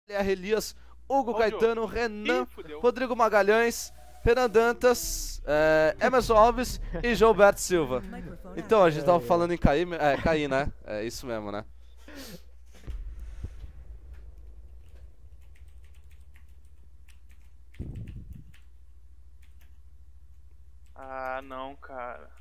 Elias, Hugo Caetano, Renan, fudeu. Rodrigo Magalhães, Renan Dantas, Emerson Alves e Gilberto Silva. Então, a gente tava falando em cair, né? É isso mesmo, né? Ah, não, cara.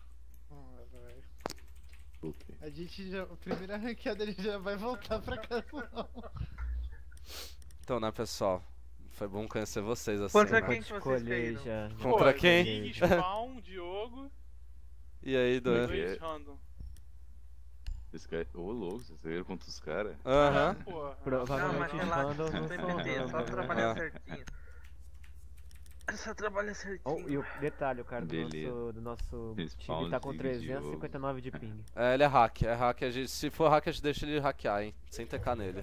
A gente já, a primeira ranqueada ele já vai voltar pra casa não. Então, né, pessoal? Foi bom conhecer vocês assim. Contra né? quem que vocês caíram? já. Contra quem? Big, Spawn, Diogo E aí, e Dan? dois random. Esse cara... Ô, louco, vocês saíram contra os caras? Aham. Porra. Provavelmente os randoms não são É só randoms, trabalhar Ah. certinho. É só trabalhar certinho. E o detalhe, o cara Beleza. do nosso Respawn, time tá com Zig, 359 de ping. Ele é hack, a gente, se for hack a gente deixa ele hackear, hein, sem tecar nele.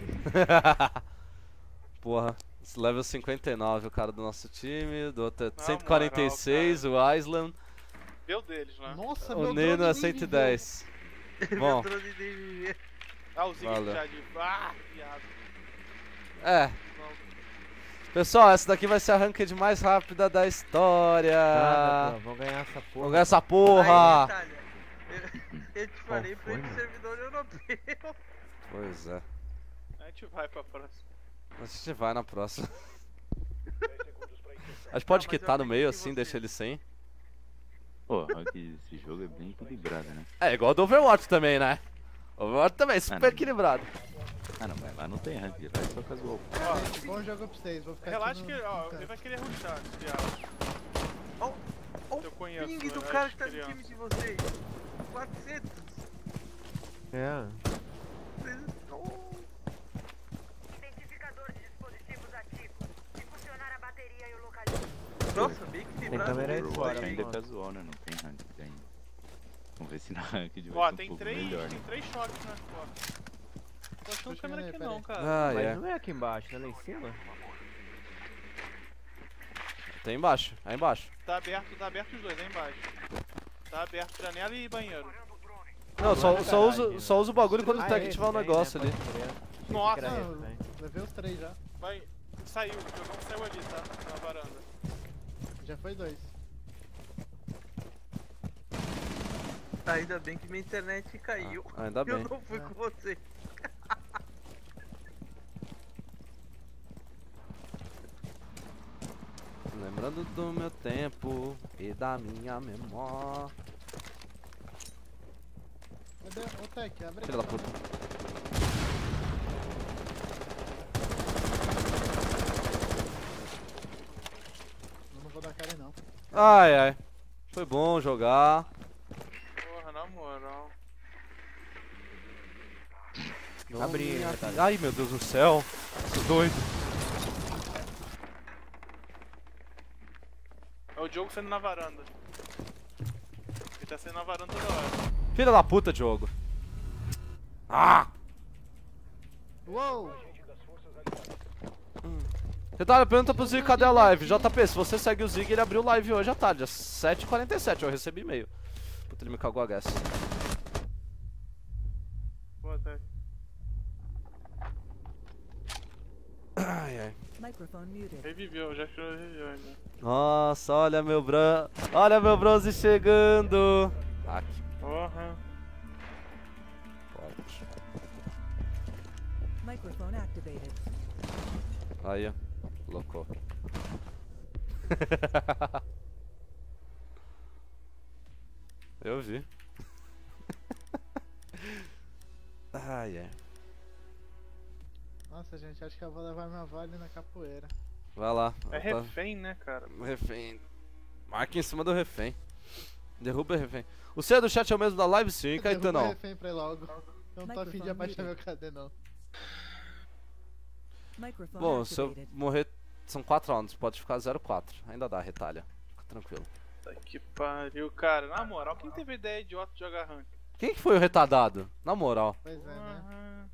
Porra, esse level 59 o cara do nosso time, do outro é 146, o Island, Deu deles, né? Nossa, o meu Nino drone é nem 110. Bom, Ah, o Zig Valeu. já de... Ah, viado. Não. pessoal, essa daqui vai ser a ranked mais rápida da história. Vamos ganhar essa porra. Vamos ganhar essa porra. Aí, Natália, eu te falei pra ir pro servidor europeu. Pois é, A gente vai pra próxima. a gente vai na próxima. A gente pode Não, mas quitar eu no meio acredito em assim, você. deixa ele sem. Pô, olha que esse jogo é bem equilibrado, né? É igual do Overwatch também, né? Overwatch também, super não. equilibrado. Ah, não, mas lá não tem rank, lá é só casual. Gente, bom jogo pra vocês, vou ficar Relaxa aqui que no ó, canto. ele vai querer rushar, esse viado. Ó Eu o conheço, ping do eu cara acho que tá no criança. time de vocês. 400. É. Identificador de dispositivos ativos. Se funcionar a bateria, eu localizo. Nossa, bem Tem equilibrado. câmera aí Overwatch fora, ainda é mano. casual, né? Não tem rank ainda. Vamos ver se na rank vai Ó, ser um tem pouco três, melhor, tem né? três choques nas costas. Tô achando Tô câmera chegando aqui aí, não, cara. Ah, Mas é. não é aqui embaixo, né? Lá em cima? Tem embaixo, aí embaixo. Tá aberto os dois, aí embaixo. Tá aberto janela e banheiro. Não, só garagem, usa o bagulho quando o Ah, tag esse tiver um tem, negócio né? ali. Pode crer. Nossa, Era esse, Não, né? levei os 3 já. vai. Saiu, o jogão saiu ali, tá? Na varanda. Já foi 2. Ainda bem que minha internet caiu. Ainda bem. Eu não fui com você. Lembrando do meu tempo e da minha memória. Cadê? Ô, Tec, abre Filha da aqui. puta. Eu não vou dar cara não. Ai, ai. Foi bom jogar. Porra, na moral. Abri, detalhe. Ai, meu Deus do céu. Tô doido. É o Diogo saindo na varanda. Ele tá saindo na varanda toda hora. Filha da puta, Diogo. Ah! Uou! Retalho, pergunta pro Zig cadê a live. JP, se você segue o Zig, ele abriu live hoje à tarde, às 7h47. Eu recebi e-mail. Puta, ele me cagou a guess. Boa tarde. Ai, ai. Microphone muted. Reviveu, já achou reviveu ainda. Nossa, olha meu olha meu bronze chegando. Aqui. Porra. Forte. Microphone activated. Aí, ó. Loucou. Eu vi. Ai, ai. Nossa, gente, acho que eu vou levar minha vale na capoeira. Vai lá. É Tá- refém, né, cara? Refém. Marca em cima do refém. Derruba o refém. O C do chat é o mesmo da live? Sim, Derruba o Caetano. refém pra ir logo. Eu não tô afim de abaixar meu KD não. Microphone Bom, se eu activated. morrer, são 4 rounds, pode ficar 0-4. Ainda dá, retalha. Fica tranquilo. Tá que pariu, cara. Na moral, quem teve ideia idiota de jogar rank? Quem que foi o retardado? Na moral. Pois é, né? Aham.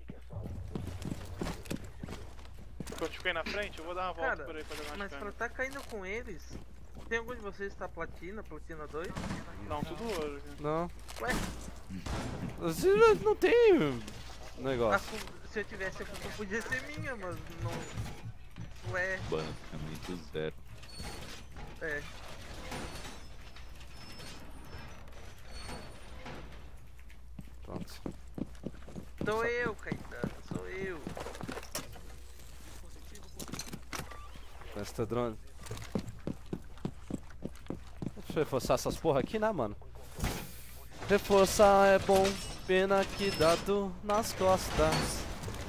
Fortifiquei na frente? Eu vou dar uma volta Cara, por aí pra dar umas mas pra câmeras. tá caindo com eles, tem algum de vocês que tá platina 2? Não, tudo ouro. Não. Ué, Não tem tá negócio. com se eu tivesse a culpa podia ser minha, mas não. Ué, Basicamente zero. é. Pronto. Sou eu, Caetano, sou eu. Conhece teu drone. Deixa eu reforçar essas porra aqui, né, mano? Reforçar é bom, pena que dá dor nas costas.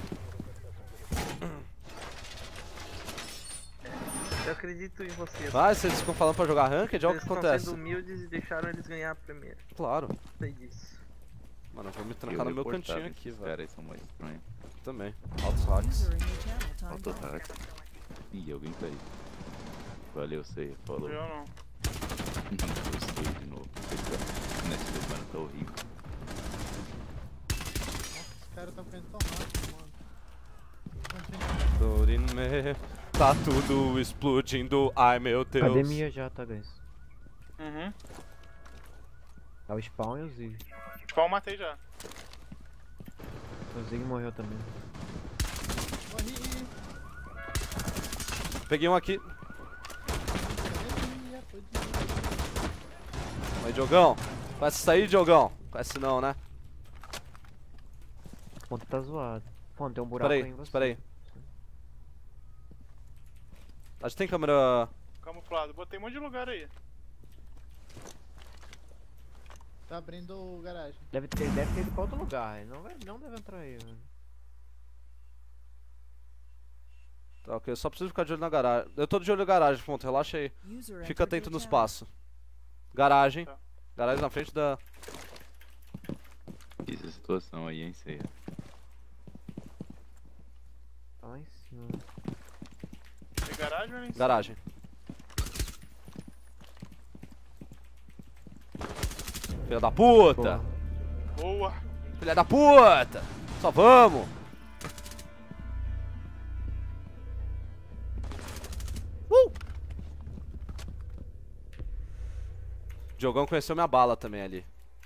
Eu acredito em você. Vai, vocês ficam falando pra jogar ranked, olha o que Vocês acontece. estão sendo humildes e deixaram eles ganhar primeiro. Claro. Sei disso. Mano, eu vou me trancar no meu cantinho aqui, Os velho. caras são mais estranhos. Também. Altos hacks. Autotax. Ih, alguém caiu. Valeu, você. Falou. Eu não. Gostei de novo. Nesse mano tá horrível. Os caras tão ficando tão rápido, mano. Dorime. Tá tudo explodindo, ai meu Deus. Academia já, tá, guys? Uhum. É o Spawn e o Zig. Qual eu matei já? O Zig morreu também. Morri! Peguei um aqui. Academia, tô de... Aí, Diogão. Conhece isso aí, Diogão? Conhece não, né? O ponto tá zoado. Ponto, tem um buraco Espera aí aí, em você. espera aí. A gente tem câmera... Camuflado. Botei um monte de lugar aí. Tá abrindo o garagem. Deve ter ido pra outro lugar. Ele não deve entrar aí, mano. Tá, ok. Eu só preciso ficar de olho na garagem. Eu tô de olho na garagem, ponto. Relaxa aí. Fica atento no espaço. Garagem. Tá. Garagem na frente da... Essa situação aí, hein, Ceia? Tá lá em cima. Tem garagem ou nem? Garagem. Filha da puta! Boa! Filha da puta! Só vamos! Diogão conheceu minha bala também ali.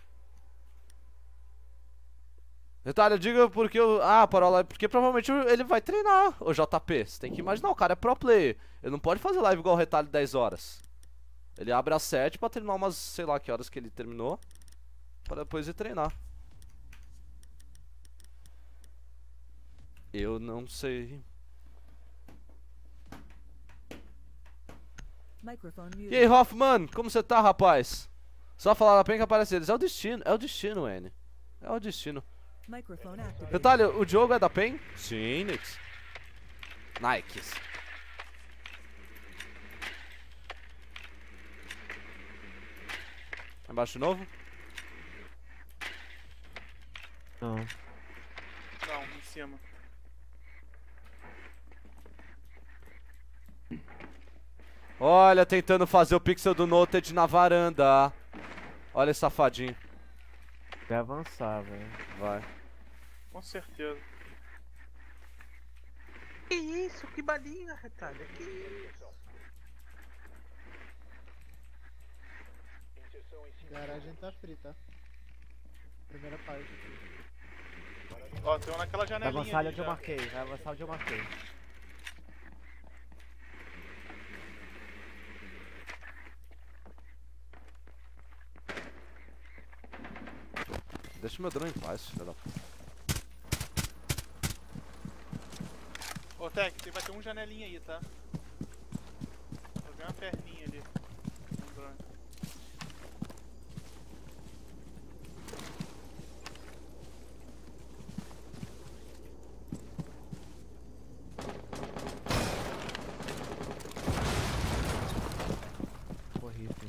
Detalhe, diga porque eu... Ah, Parola, porque provavelmente ele vai treinar, o JP. Você tem que imaginar, o cara é pro player. Ele não pode fazer live igual o Retalho 10 horas. Ele abre às 7 pra terminar umas, sei lá que horas que ele terminou. Pra depois ir treinar. Eu não sei. E aí, Hoffman, como você tá, rapaz? Só falar na penca que aparece eles. É o destino, N. É o destino. Detalhe, o Diogo é da PEN? Sim, Nix. Nikes. Embaixo de novo? Não. Não, em cima. Olha, tentando fazer o pixel do Noted na varanda. Olha esse safadinho. Vai avançar, velho. Vai. Com certeza. Que isso? Que balinha, retalha? Que isso? Garagem tá free, tá? Primeira parte aqui. Ó, tem um naquela Vai janelinha avançar ali onde eu já. marquei. Vai avançar onde eu marquei. Deixa meu drone em paz, filha da puta. Ô, Tec, vai ter um janelinha aí, tá? Vou ver uma perninha ali. Um drone. Corri, filho.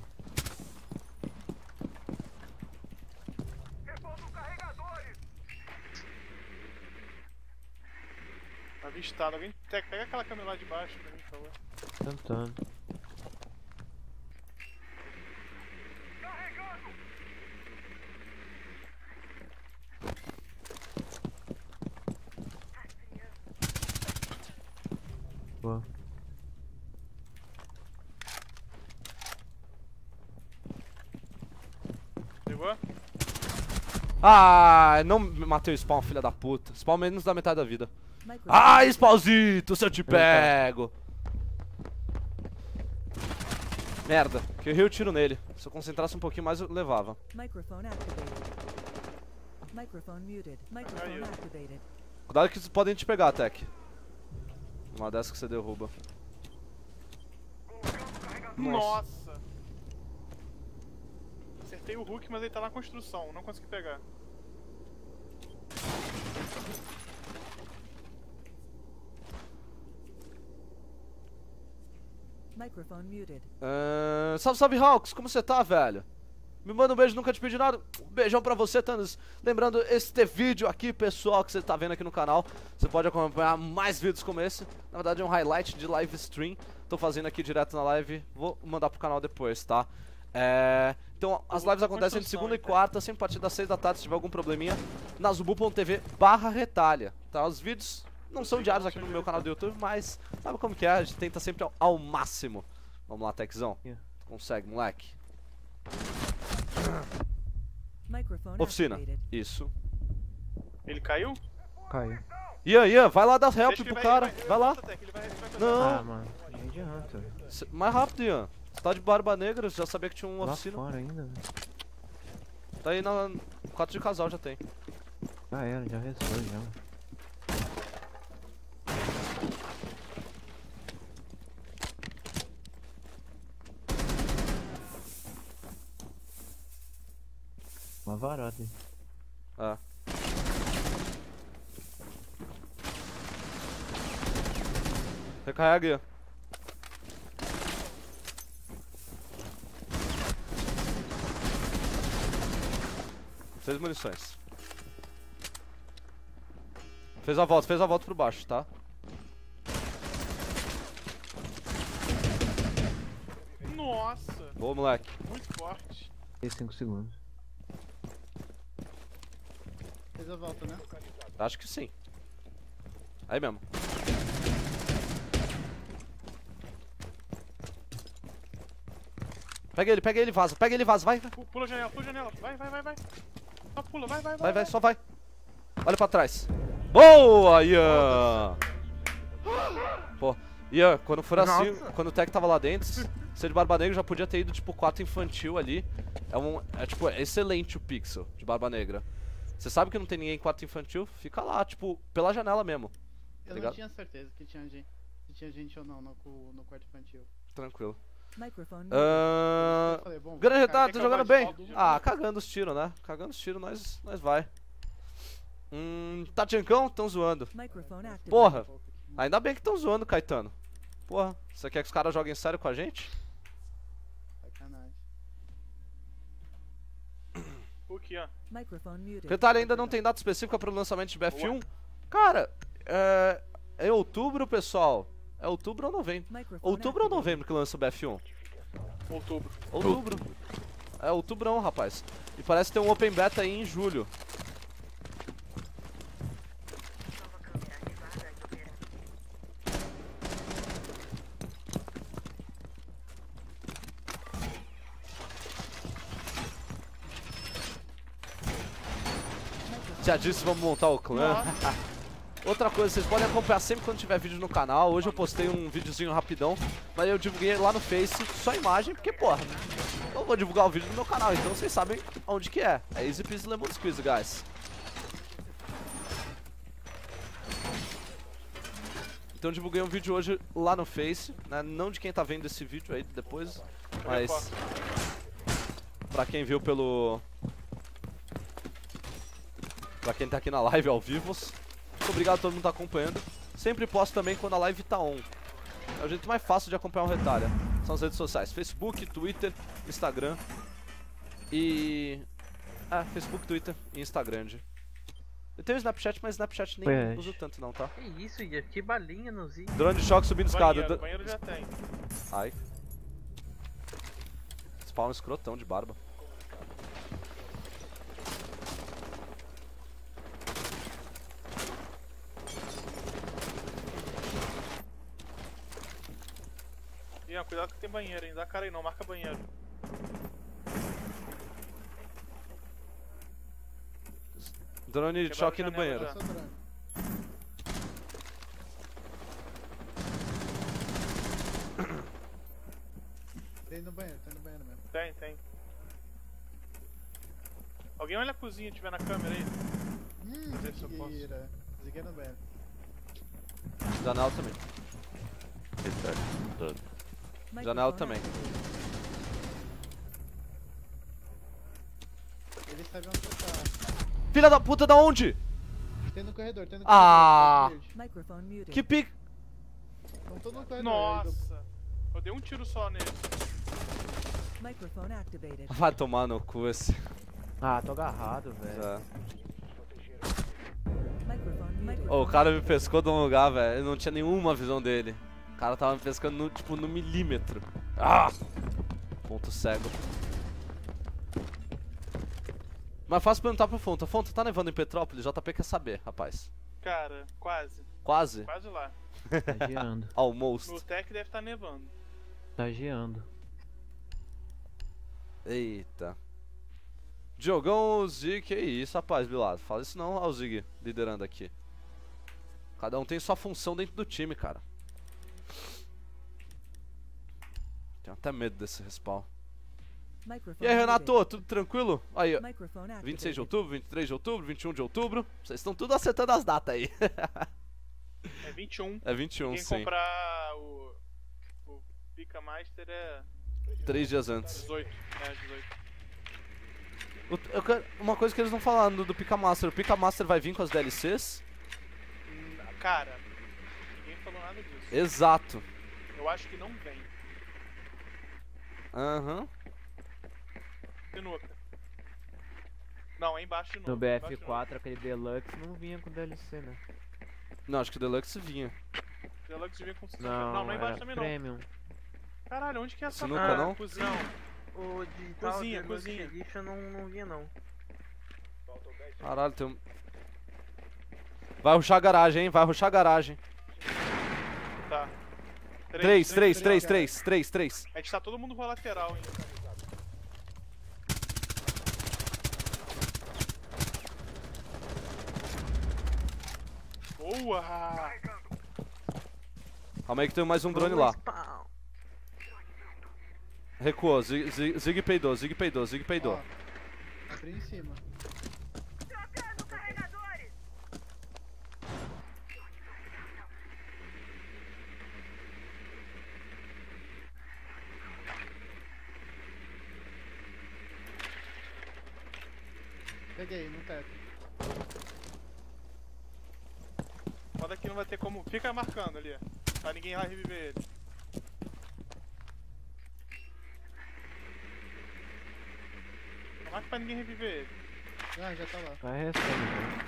Avistado. Alguém. Tec, pega aquela câmera lá de baixo pra mim, por favor. Tentando. Boa. Pegou? Ah, não matei o spawn, filha da puta. Spawn menos da metade da vida. Ai, spawnzito, se eu te pego. Merda, que eu errei o tiro nele. Se eu concentrasse um pouquinho mais, eu levava. Cuidado que podem te pegar, Tech. Uma dessas que você derruba. Nossa! Acertei o Hulk, mas ele tá na construção, não consegui pegar. Salve, salve, Hawks, como você tá, velho? Me manda um beijo, nunca te pedi nada. Um beijão pra você, Thanos. Lembrando, este vídeo aqui, pessoal, que você tá vendo aqui no canal, você pode acompanhar mais vídeos como esse. Na verdade é um highlight de live stream. Tô fazendo aqui direto na live, vou mandar pro canal depois, tá? Então, as lives acontecem de segunda e quarta, sempre a partir das 6 da tarde, se tiver algum probleminha, na zubu.tv/retalha, tá? Os vídeos não são diários aqui no meu canal do YouTube, mas sabe como que é? A gente tenta sempre ao máximo. Vamos lá, Techzão. Tu consegue, moleque. Oficina. Isso. Ele caiu? Caiu. Ian, vai lá dar help Deixa que pro ele cara. Vai lá. Ele vai fazer. Não, mano. Nem adianta. mais rápido, Ian. Você tá de barba negra, já sabia que tinha uma Lá oficina. fora ainda, velho. Tá aí na quarto de casal, já tem. Já era, já restou já. Uma varada, hein? É. Recarrega, Ian. Seis munições. Fez a volta por baixo, tá? Nossa! Boa, moleque. Muito forte. E 5 segundos. Fez a volta, né? Acho que sim. Aí mesmo. Pega ele, vaza. Pega ele, vaza. Vai, vai. Pula a janela, Vai. Só pula, vai. Vai, só vai. Olha pra trás. Boa, Ian! Pô, Ian, quando for assim, quando o Tech tava lá dentro, você de Barba Negra já podia ter ido tipo 4 infantil ali. Tipo, é excelente o pixel de Barba Negra. Você sabe que não tem ninguém em 4 infantil? Fica lá, tipo, pela janela mesmo. Eu Ligado? não tinha certeza que tinha gente ou não no quarto infantil. Tranquilo. Eu falei, bom, Grande cara, retardo, tá quer jogando acabar bem? de Ah, cagando os tiros, né? Cagando os tiros, nós vai. Tá Tchancão? Tão zoando. Porra, ainda bem que tão zoando, Caetano. Porra, você quer que os caras joguem sério com a gente? sacanagem. Hulk, Ian. Retalho ainda não tem data específica para o lançamento de BF1? Cara, é outubro, pessoal. É outubro ou novembro? Outubro ou novembro que lança o BF1? Outubro. Outubro. É outubrão, rapaz. E parece ter um open beta aí em julho. Nova câmera ativada e operando. Já disse, vamos montar o clã. Outra coisa, vocês podem acompanhar sempre quando tiver vídeo no canal. Hoje eu postei um videozinho rapidão, mas eu divulguei lá no Face só imagem, porque, porra, eu vou divulgar o vídeo no meu canal, então vocês sabem onde que é. É Easy Peasy Lemon Squeeze, guys. Então eu divulguei um vídeo hoje lá no Face, né? Não de quem tá vendo esse vídeo aí depois, mas pra quem viu pelo... Pra quem tá aqui na live ao vivo. Muito obrigado a todo mundo que tá acompanhando. Sempre posto também quando a live tá on. É o jeito mais fácil de acompanhar o Retalha. São as redes sociais, Facebook, Twitter, Instagram e... Facebook, Twitter e Instagram. Eu tenho o Snapchat, mas Snapchat nem uso tanto não, tá? Que isso, Ian? Que balinha no Zinho. Drone de choque subindo escada. Banheiro já tem. Ai. Spawn escrotão de barba. Ian, cuidado que tem banheiro, hein? Dá cara aí não, marca banheiro. Drone de Quebraram choque no janela banheiro. já. Passou drone. Tem no banheiro mesmo. Tem. Alguém olha a cozinha, tiver na câmera aí. Fazer isso eu posso. Mentira. Ziguei no banheiro. Janela também. Restart todo. Janela também. Ele sabe onde você tá. Filha da puta, da onde? Tem no corredor, Ah. Verde. Microphone muted. Que pique. Não tô no corredor. Nossa! Eu dei um tiro só nele. Microphone activated. Vai tomar no cu esse. Ah, tô agarrado, velho. É. Microphone. Ô, o cara me pescou de um lugar, velho. Eu não tinha nenhuma visão dele. O cara tava me pescando no, tipo, no milímetro. Ah! Ponto cego. Mas fácil perguntar pro Fonta. Fonta, tá nevando em Petrópolis? JP quer saber, rapaz. Cara, quase. Quase? Quase lá. Tá geando. Almost. No Tech deve estar nevando. Tá geando. Eita. Diogão, Zig, que isso, rapaz, Bilado. Fala isso não, ó, o Zig liderando aqui. Cada um tem sua função dentro do time, cara. Tenho até medo desse respawn. E aí, Renato, tudo tranquilo? Aí, ó. 26 de outubro, 23 de outubro, 21 de outubro. Vocês estão tudo acertando as datas aí. É 21. É 21, Quem sim. comprar o Pica Master é 3 dias antes. 18. É, 18. Uma coisa que eles não falaram do Pica Master. O Pica Master vai vir com as DLCs? Cara, ninguém falou nada disso. Exato. Eu acho que não vem. Aham. Sinuca. Não, é embaixo de novo. No embaixo de BF4, aquele Deluxe não vinha com DLC, né? Não, acho que o Deluxe vinha. novo. Deluxe vinha com sinuca. Não, Não, embaixo era também não. Premium. Caralho, onde que é essa Sinuca, não? Cozinha. O digital Cozinha, de cozinha. Edition não vinha não. Caralho, tem um... Vai rushar a garagem, hein? Vai rushar a garagem. Tá. 3. A gente tá todo mundo com a lateral, hein. Boa! Calma aí que tem mais um drone lá. Recuou, Zig peidou, Zig peidou. Ó, abri em cima. Trocando carregadores! Peguei no teto. Foda que não vai ter como. Fica marcando ali, pra ninguém lá reviver ele. Marca pra ninguém reviver ele. Ah, já tá lá. Vai restando, né?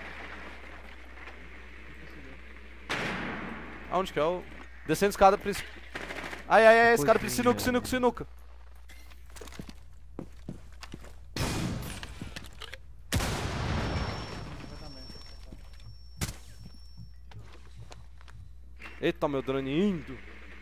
Não consegui. Aonde que é o... Descendo escada principal. Ai, escada Cozinha. sinuca. Vai dar merda. Eita, meu drone indo.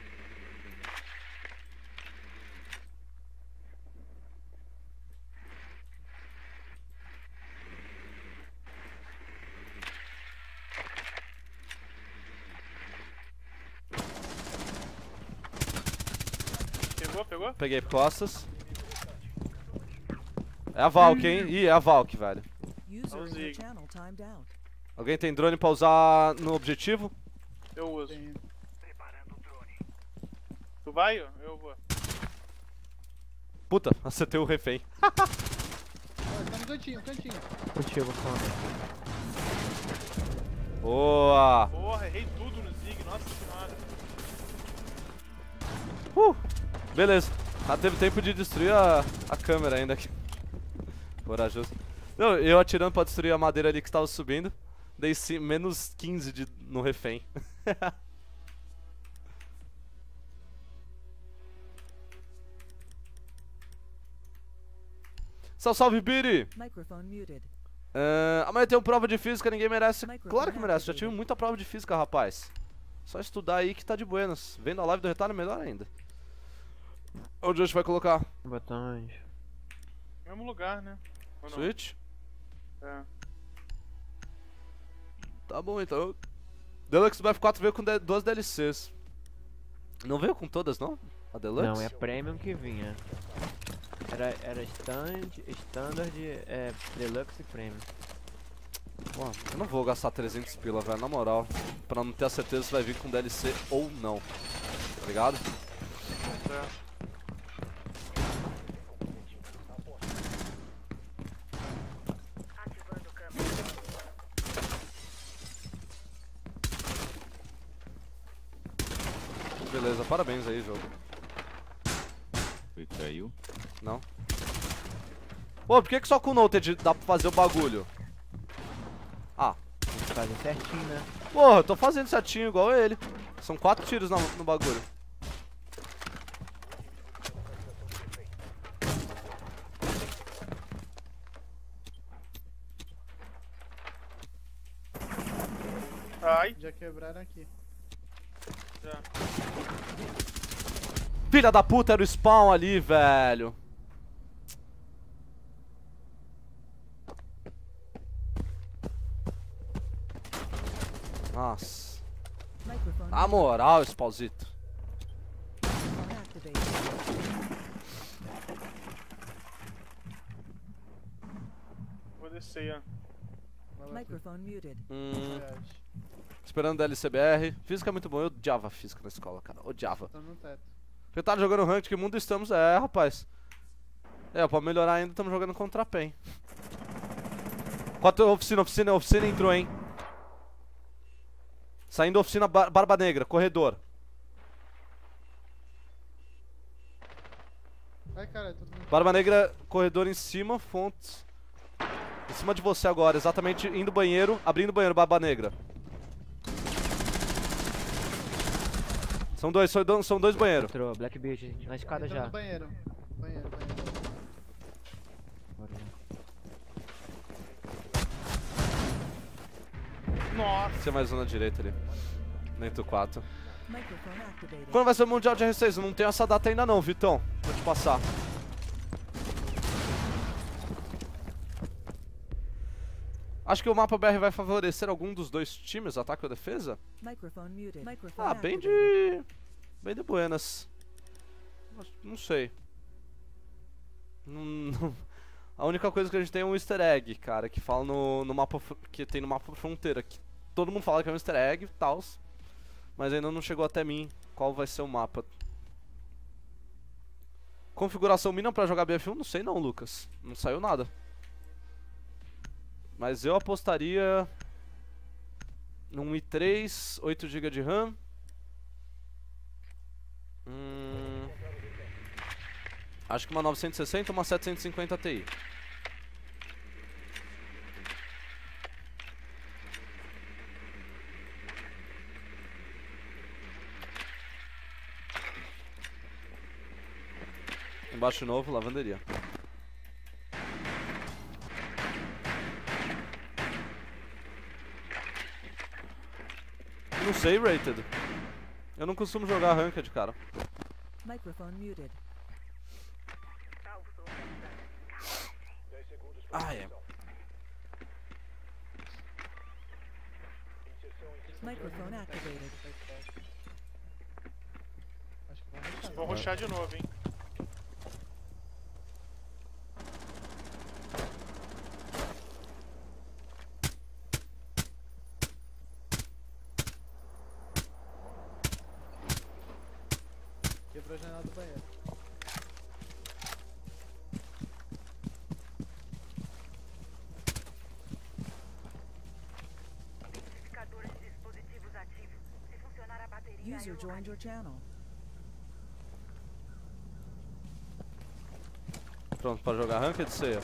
Pegou? Peguei costas. É a Valk, hein? Ih, é a Valk, velho. User in your Zig. channel timed out. Alguém tem drone pra usar no objetivo? Eu uso. Tem. Tu vai? Eu vou. Puta, acertei o refém. Ó, tá no cantinho. Contigo, Fonta. Boa! Porra, errei tudo no Zig, nossa senhora. Beleza. Ah, teve tempo de destruir a câmera ainda aqui. Corajoso. Não, eu atirando pra destruir a madeira ali que estava subindo. Dei menos 15 no refém. Salve, Biri! Microphone muted. Amanhã tem uma prova de física, ninguém merece. Microfone Claro que merece, já activated. tive muita prova de física, rapaz. Só estudar aí que tá de buenas. Vendo a live do retalho, melhor ainda. Onde a gente vai colocar? Botões. Mesmo lugar, né? Ou não? Switch? É. Tá bom, então. Deluxe do F4 veio com duas DLCs. Não veio com todas, não? A Deluxe? Não, é a Premium que vinha. Era Standard, Deluxe e Premium. Pô, eu não vou gastar 300 pila, velho, na moral. Pra não ter a certeza se vai vir com DLC ou não. Tá ligado? Ativando câmera. Beleza, parabéns aí, jogo. Foi, caiu. Não? Pô, por que só com o Noted dá pra fazer o bagulho? Ah, Tem que fazer certinho, né? porra, eu tô fazendo certinho igual ele. São 4 tiros no bagulho. Ai, Já quebraram aqui. já. Filha da puta, era o spawn ali, velho. Nossa. Microphone Na moral, spawnzito. activated. Vou descer, ó. Vai lá, Microphone muted. Voyage. Esperando DLCBR. Física é muito bom. Eu odiava física na escola, cara. Odiava. Tô no teto. Porque tá jogando ranked, que mundo estamos? É, rapaz. É, pra melhorar ainda, estamos jogando contra a PEN. 4 oficina entrou, hein. Saindo oficina Barba Negra, corredor. Ai, cara, todo mundo. Barba Negra, corredor em cima, fontes. Em cima de você agora, exatamente indo banheiro, abrindo banheiro, Barba Negra. São dois banheiros. Entrou, Black Beach, na escada Entrou já. no banheiro. Banheiro. Nossa. Tem mais um na direita ali. Dentro do 4. Microphone activated. Quando vai ser o Mundial de R6? Eu não tenho essa data ainda não, Vitão. Vou te passar. Acho que o mapa BR vai favorecer algum dos dois times, ataque ou defesa? Microphone muted. Microphone Ah, bem activated. de... Bem de buenas. Não sei. A única coisa que a gente tem é um easter egg, cara, que fala no mapa... Que tem no mapa fronteira. Que todo mundo fala que é um easter egg e tal. Mas ainda não chegou até mim qual vai ser o mapa. Configuração mínima pra jogar BF1? Não sei não, Lucas. Não saiu nada. Mas eu apostaria num i3, 8 GB de RAM. Acho que uma 960 ou uma 750 Ti. Embaixo novo, lavanderia. Não sei, Rated. Eu não costumo jogar Ranked, cara. Microphone muted. Salvo localizado. Ah, é. Microphone activated. Acho que vai rushar. Vou rushar de novo, hein. Quebrou a janela do banheiro. Identificador de dispositivos ativos. Se funcionar a bateria, User eu joined your channel. Pronto pra jogar Ranked, ceia.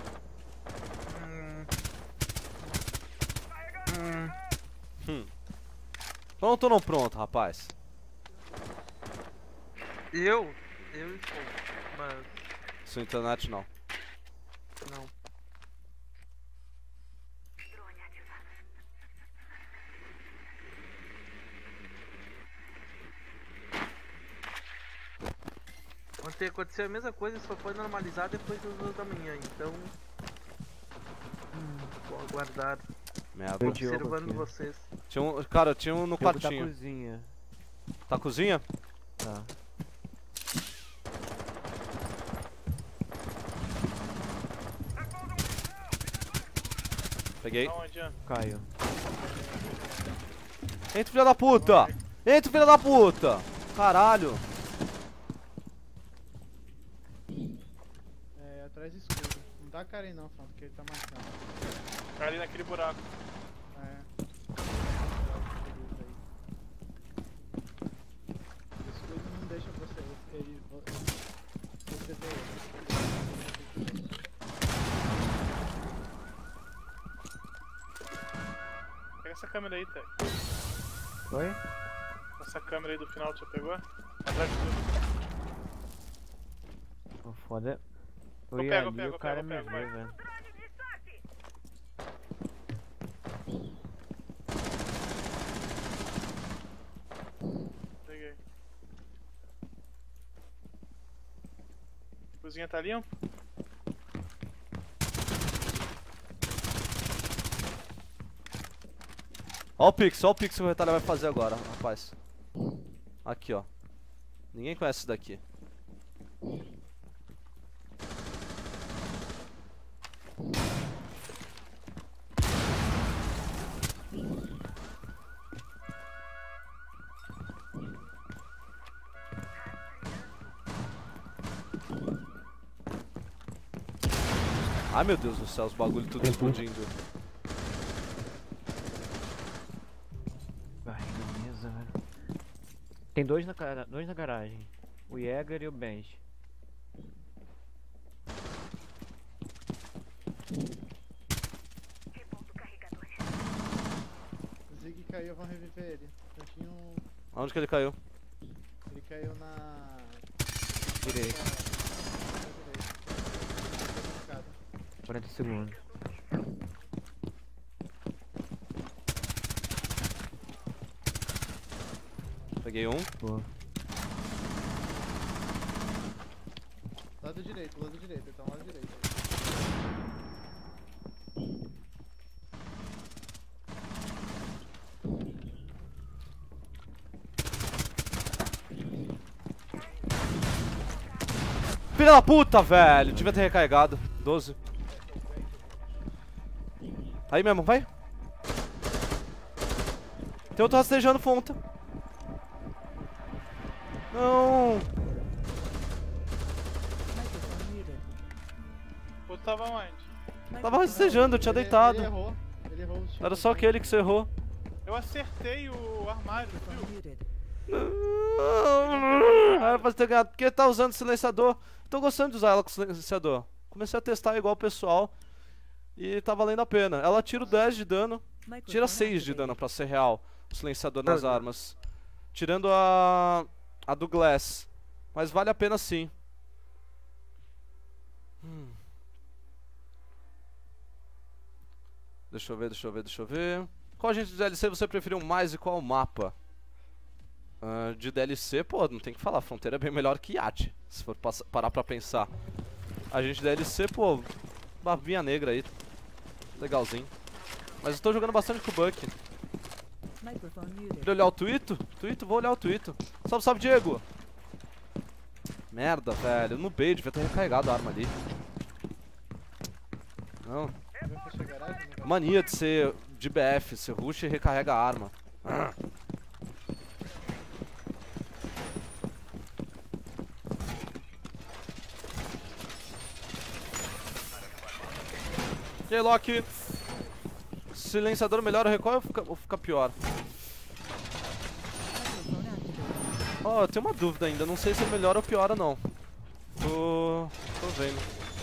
Pronto ou não pronto, rapaz? Eu estou, mas Sua internet não. não. drone ativado. Ontem aconteceu a mesma coisa, só foi normalizar depois das 2 da manhã, então... vou aguardar. Merda. Foi Tô o Diogo observando aqui. vocês. Tinha um, cara, tinha um no Diogo da quartinho. cozinha. Tá cozinha? Tá. Peguei. Aonde, Ian? Caiu. Entra, filha da puta! Entra, filha da puta! Caralho! É, atrás escuro. Não dá cara aí não, Fran, porque ele tá marcando. Tá ali naquele buraco. É. O escudo não deixa você ver ele. Pega essa câmera aí, Tec. Foi? Essa câmera aí do final, tu já pegou? Atrás de tudo. O foda. Eu Eu ia pego, ali, eu pego, o cara eu me pego, viu, vai. velho. Peguei. Cozinha tá limpa? Ó o pix que o retalho vai fazer agora, rapaz. Aqui, ó. Ninguém conhece isso daqui. Ai meu Deus do céu, os bagulho tudo explodindo. Barriga mesa, velho. Tem dois na garagem. O Jäger e o Bench. O Zig caiu, vão reviver ele. Cantinho. Aonde que ele caiu? Ele caiu na. Direito. Escada. 40 segundos. Peguei um. Boa. Lado direito, ele tá no lado direito. Filha da puta, velho! Devia ter recarregado. 12. Aí mesmo, vai. Tem outro rastejando fonta. Não. Microphone muted. O outro tava onde? Tava rastejando, eu tinha deitado. Ele errou o tiro. Era só aquele que você errou. Eu acertei o armário, Microphone viu? muted. Era pra ter ganhado. Porque tá usando silenciador. Tô gostando de usar ela com silenciador. Comecei a testar igual o pessoal. E tá valendo a pena. Ela tira o 10 de dano. Tira 6 de dano pra ser real. O silenciador nas armas. Tirando a do Glass. Mas vale a pena sim. Deixa eu ver. Qual agente de DLC você preferiu mais e qual mapa? De DLC, pô, não tem que falar. Fronteira é bem melhor que Yacht. Se for parar pra pensar. Agente de DLC, pô, barbinha negra aí. Legalzinho. Mas eu tô jogando bastante com o Buck. Microphone muted. Quer olhar o Twito? Vou olhar o Twito. Salve, Diego! Merda, velho. No bait, devia ter recarregado a arma ali. Não. Vai fechar a garagem? Não vai. Mania de ser de BF, você rush e recarrega a arma. E aí, Loki? Silenciador melhora o recoil ou fica pior? Microphone activated. Ó, eu tenho uma dúvida ainda, não sei se melhora ou piora não. Tô vendo.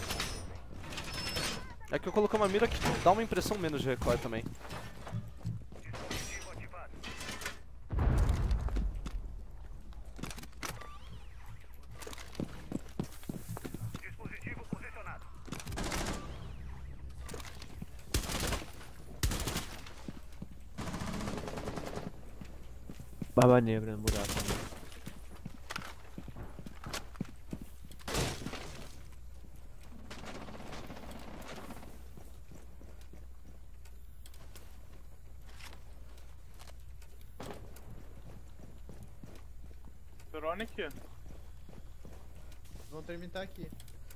É que eu coloquei uma mira que dá uma impressão menos de recoil também. Barba negra no buraco. Pepperoni aqui. Vão terminar aqui.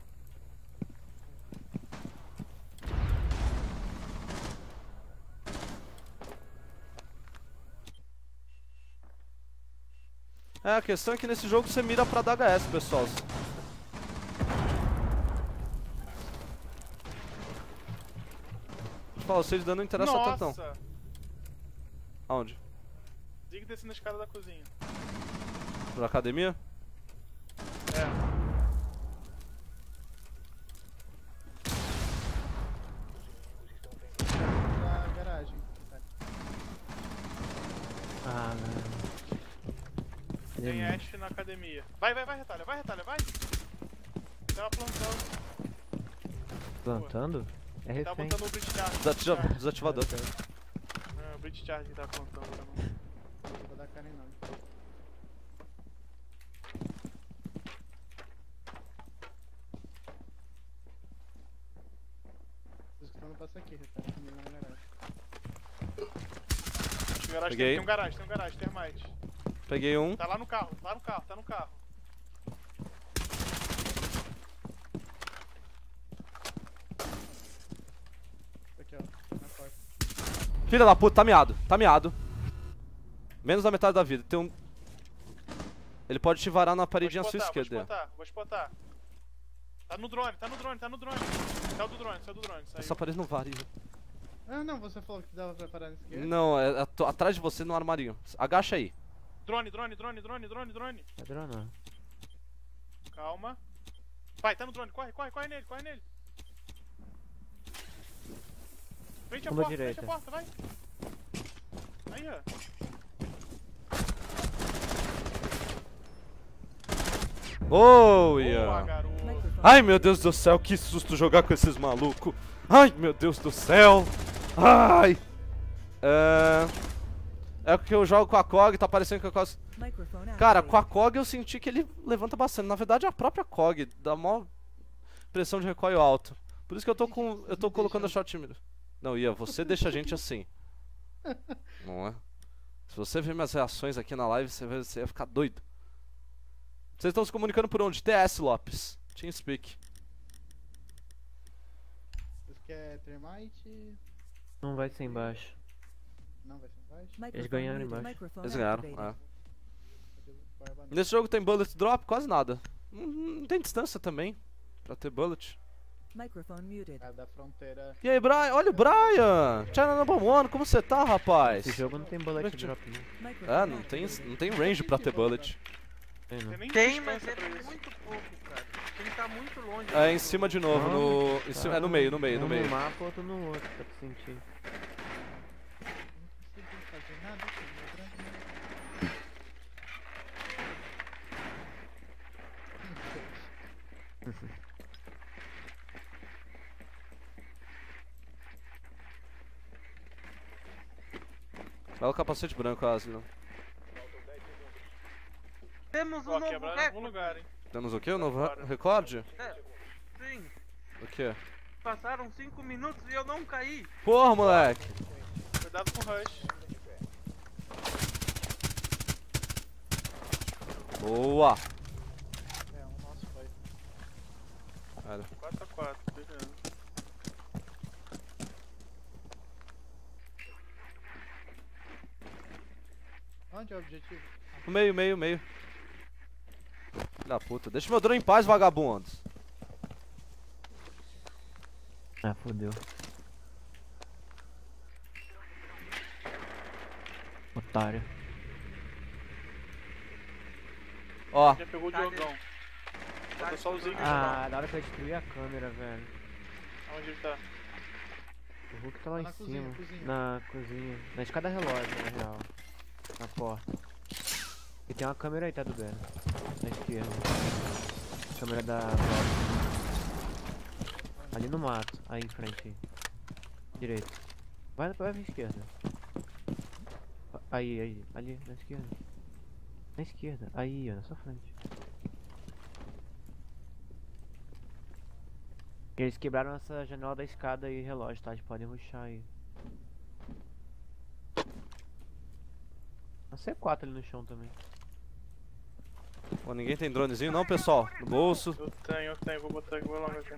É, a questão é que nesse jogo você mira pra dar HS, pessoal. Fala, vocês dando não interessa tanto não. Nossa! Aonde? Zig descendo a escada da cozinha. Pra academia? É. Na garagem. Ah, velho. Tem Ash na academia. Vai, retalha, vai. Tava plantando. Plantando? É Tava refém. botando o Bridge Charge. Desativador. É, o Bridge Charge que tava plantando. Não vou dar cara em nada. Tô escutando passar aqui, retalho. Comigo na garagem. Peguei. Tem um garagem, termite. Peguei um. Tá lá no carro, tá no carro. Aqui, ó. Na porta. Filha da puta, tá miado. Menos da metade da vida. Tem um... Ele pode te varar na paredinha à sua esquerda. Vou spotar. Tá no drone. Saiu do drone. Saiu. Essa parede não varia. Ah, não, você falou que dava pra parar na esquerda. Não, atrás de você no armarinho. Agacha aí. Drone. Tá dronando. Calma. Vai, tá no drone. Corre nele. Frente a Fundo à porta, direita. vai. Aí, ó. Oh, Boa, yeah. garoto. Microphone Ai, meu Deus do céu, que susto jogar com esses malucos. Ai, meu Deus do céu. Ai. É que eu jogo com a COG, tá parecendo que a COG... Microphone Cara, com a activated. COG eu senti que ele levanta bastante. Na verdade, a própria COG dá maior pressão de recoil alto. Por isso que eu tô colocando a shot mira. Não, Ia, você deixa a gente assim. Não é? Se você ver minhas reações aqui na live, você vai ficar doido. Vocês estão se comunicando por onde? TS, Lopes. TeamSpeak. Você quer termite? Não vai ser embaixo. Não vai ser embaixo? Microphone ganharam muted. embaixo. Microphone Eles ganharam, activated. Barba não. Nesse jogo tem bullet drop? Quase nada. Não tem distância também pra ter bullet. Microphone muted. Cara da fronteira. E aí, Brian? Olha o Brian! China number one, como você tá, rapaz? Esse jogo não tem bullet Como é que drop, não. Microphone Não tem range pra ter bullet. Tem não. nem Tem, mas distância é pra isso. muito pouco, cara. Tem que estar muito longe. É em cima de novo, Não, é no meio. Um no mapa, outro no outro, pra tu sentir. Não consegui fazer nada aqui, meu branco. Olha o capacete branco, Aslan. Temos um Ó, novo quebraram em algum recorde. lugar, hein. Temos o quê? O novo recorde? É, sim. O quê? Passaram 5 minutos e eu não caí. Porra, moleque! Cuidado com o rush. Boa! É, um nosso foi. Cara, 4x4, beleza. Onde é o objetivo? no meio. Filho da puta. Deixa meu drone em paz, vagabundos. Ah, fodeu. Otário. Ó, Já pegou o Tá Diogão. Falta só o Zig. Ah, na hora que eu destruí a câmera, velho. Onde ele tá? O Hulk tá lá Na em cozinha, cima. cozinha. Na cozinha. Na escada relógio, na real. Na porta. E tem uma câmera aí, tá do Beno? Na esquerda. Câmera da porta. Ali no mato. Aí em frente. Aí. Direito. Vai pra esquerda. Aí. Ali, na esquerda. Na esquerda. Aí, ó, na sua frente. Eles quebraram essa janela da escada e relógio, tá? Eles podem rushar aí. Uma C4 ali no chão também. Pô, ninguém tem dronezinho não, pessoal? No bolso. Eu tenho, vou botar aqui, vou logo aqui.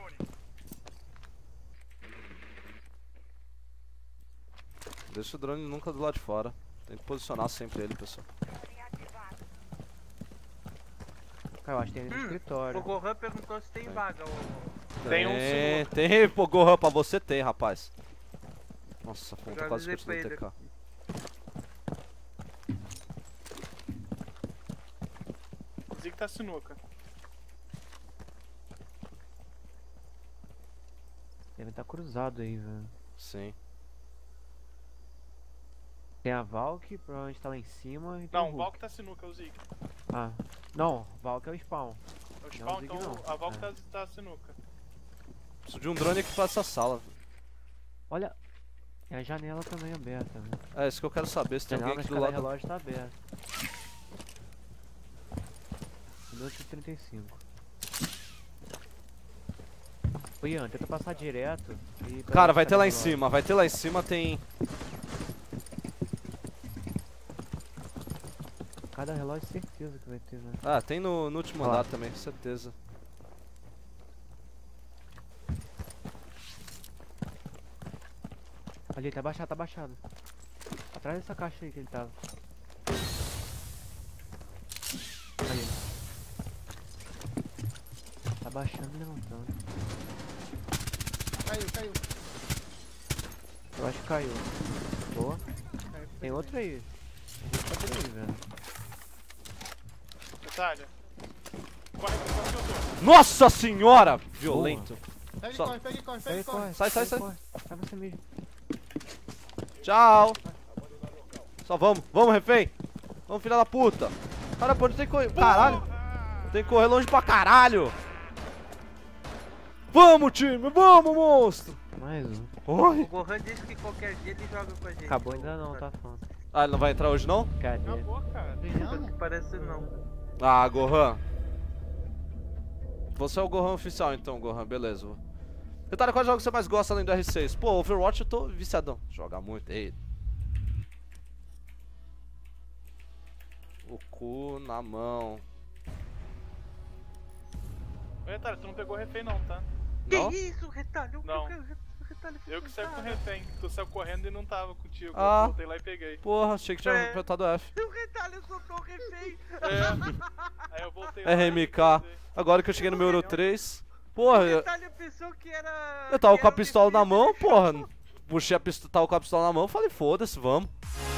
Deixa o drone nunca do lado de fora. Tem que posicionar sempre ele, pessoal. Cara, eu acho que tem ele no escritório. O Gohan perguntou se tem vaga. Tem um Tem, pô, Gohan, pra você tem, rapaz. Nossa, pô, Já tô quase avisei escutando pra TK. O Zig tá sinuca. Deve estar cruzado aí, velho. Sim. Tem a Valk, provavelmente tá lá em cima. E tem Não, o o Hulk. Valk tá sinuca, é o Zig. Ah, não, Valk é o spawn. É o Não, spawn, o Zig então não. a Valk É. tá sinuca. Preciso de um drone aqui pra essa sala. Olha, tem a janela também aberta, velho. É isso que eu quero saber, se A tem janela alguém da aqui do escada lado. relógio tá aberta. 1:35. Ô Ian, tenta passar direto e... Cara, vai ter lá em relógio. cima, vai ter lá em cima, tem... Cada relógio certeza que vai ter, velho. Ah, tem no último Olha lá. andar também, certeza. Ali, tá baixado, tá baixado. Atrás dessa caixa aí que ele tava. Ali. Tá baixando e levantando. Caiu. Eu acho que caiu. Boa. Caiu. Tem outro aí. A gente tá por aí, velho. Detalhe. Corre pra onde eu tô. Nossa senhora! Violento. Pega e Só- corre, pega e corre, pega Sai, e corre. corre. Sai. Corre. Sai você mesmo. Tchau! Só vamos, refém! Vamos, filha da puta! Cara, pô, tem que correr. Caralho! Tem que correr longe pra caralho! Vamos, time! Vamos, monstro! Mais um. Oi! O Gohan disse que qualquer dia ele joga com a gente. Acabou ainda não, tá falando. Ah, ele não vai entrar hoje não? Cadê? Acabou, cara. Ganhamos? Parece não. Ah, Gohan. Você é o Gohan oficial então, Gohan, beleza. Detalhe, qual jogo você mais gosta além do R6? Pô, Overwatch eu tô viciadão. Joga muito, ei. O cu na mão. Ô, Retalho, tu não pegou refém não, tá? Não? Que isso, retalho? Não. O retalho foi Eu que saí com cara. refém. Tu saiu correndo e não tava contigo. Ah. Eu voltei lá e peguei. Porra, achei que tinha É. apertado F. O retalho soltou o refém. Aí eu voltei lá. RMK. Agora que eu cheguei no meu Euro 3. O Porra, retalho pensou que era... eu tava que com a era o pistola na defesa, mão, ele porra. chamou. Puxei a pistola, tava com a pistola na mão, falei, foda-se, vamos.